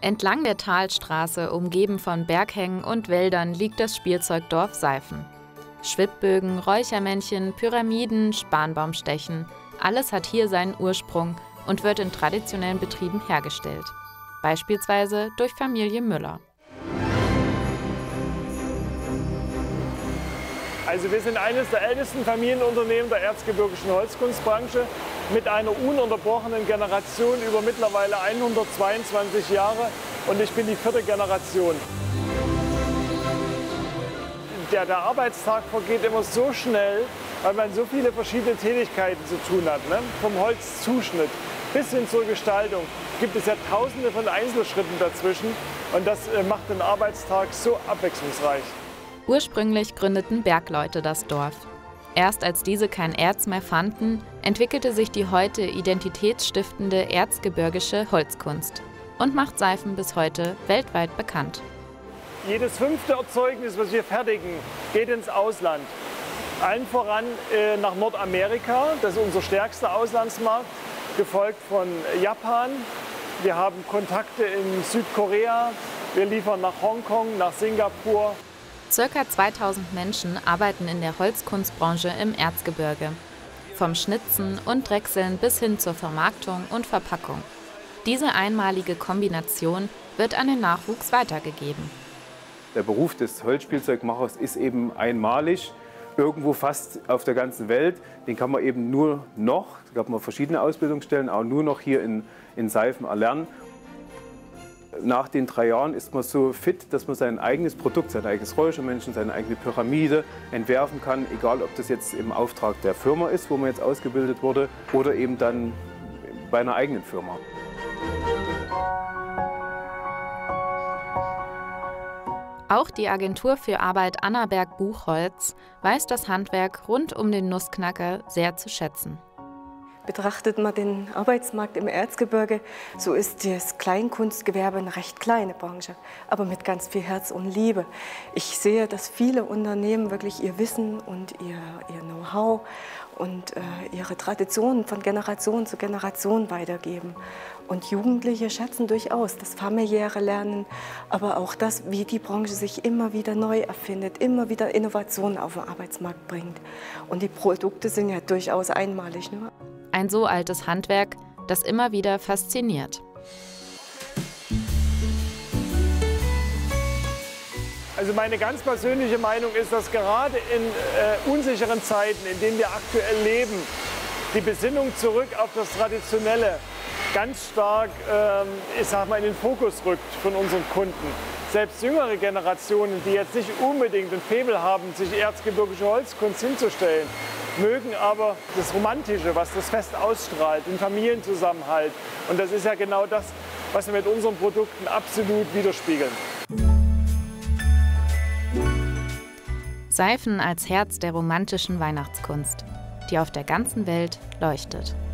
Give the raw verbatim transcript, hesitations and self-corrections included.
Entlang der Talstraße, umgeben von Berghängen und Wäldern, liegt das Spielzeugdorf Seifen. Schwibbögen, Räuchermännchen, Pyramiden, Spanbaumstechen – alles hat hier seinen Ursprung und wird in traditionellen Betrieben hergestellt. Beispielsweise durch Familie Müller. Also wir sind eines der ältesten Familienunternehmen der erzgebirgischen Holzkunstbranche mit einer ununterbrochenen Generation über mittlerweile hundertzweiundzwanzig Jahre und ich bin die vierte Generation. Der, der Arbeitstag vergeht immer so schnell, weil man so viele verschiedene Tätigkeiten zu tun hat. Ne? Vom Holzzuschnitt bis hin zur Gestaltung gibt es ja tausende von Einzelschritten dazwischen und das macht den Arbeitstag so abwechslungsreich. Ursprünglich gründeten Bergleute das Dorf. Erst als diese kein Erz mehr fanden, entwickelte sich die heute identitätsstiftende erzgebirgische Holzkunst und macht Seifen bis heute weltweit bekannt. Jedes fünfte Erzeugnis, was wir fertigen, geht ins Ausland. Allen voran äh, nach Nordamerika, das ist unser stärkster Auslandsmarkt, gefolgt von Japan. Wir haben Kontakte in Südkorea, wir liefern nach Hongkong, nach Singapur. Circa zweitausend Menschen arbeiten in der Holzkunstbranche im Erzgebirge. Vom Schnitzen und Drechseln bis hin zur Vermarktung und Verpackung. Diese einmalige Kombination wird an den Nachwuchs weitergegeben. Der Beruf des Holzspielzeugmachers ist eben einmalig, irgendwo fast auf der ganzen Welt. Den kann man eben nur noch, es gab mal verschiedene Ausbildungsstellen, auch nur noch hier in, in Seifen erlernen. Nach den drei Jahren ist man so fit, dass man sein eigenes Produkt, sein eigenes Räuchermännchen, seine eigene Pyramide entwerfen kann, egal ob das jetzt im Auftrag der Firma ist, wo man jetzt ausgebildet wurde, oder eben dann bei einer eigenen Firma. Auch die Agentur für Arbeit Annaberg Buchholz weiß das Handwerk rund um den Nussknacker sehr zu schätzen. Betrachtet man den Arbeitsmarkt im Erzgebirge, so ist das Kleinkunstgewerbe eine recht kleine Branche, aber mit ganz viel Herz und Liebe. Ich sehe, dass viele Unternehmen wirklich ihr Wissen und ihr, ihr Know-how und äh, ihre Traditionen von Generation zu Generation weitergeben. Und Jugendliche schätzen durchaus das familiäre Lernen, aber auch das, wie die Branche sich immer wieder neu erfindet, immer wieder Innovationen auf den Arbeitsmarkt bringt. Und die Produkte sind ja durchaus einmalig. Ne? Ein so altes Handwerk, das immer wieder fasziniert. Also meine ganz persönliche Meinung ist, dass gerade in äh, unsicheren Zeiten, in denen wir aktuell leben, die Besinnung zurück auf das Traditionelle ganz stark ähm, ich sag mal, in den Fokus rückt von unseren Kunden. Selbst jüngere Generationen, die jetzt nicht unbedingt den Faible haben, sich erzgebirgische Holzkunst hinzustellen, mögen aber das Romantische, was das Fest ausstrahlt, den Familienzusammenhalt. Und das ist ja genau das, was wir mit unseren Produkten absolut widerspiegeln. Seifen als Herz der romantischen Weihnachtskunst, die auf der ganzen Welt leuchtet.